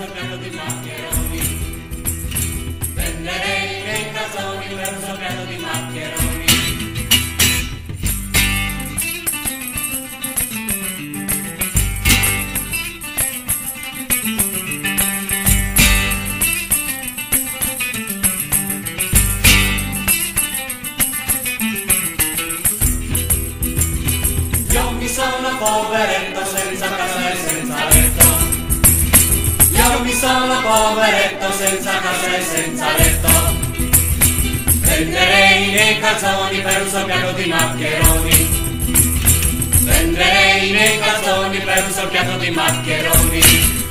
suo piatto di maccheroni. Venderei nei calzoni per un suo piatto di maccheroni. Sono poveretto senza casa e senza letto. Io mi sono poveretto senza casa e senza letto. Venderei nei calzoni per un suo piatto di maccheroni. Venderei nei calzoni per un suo piatto di maccheroni.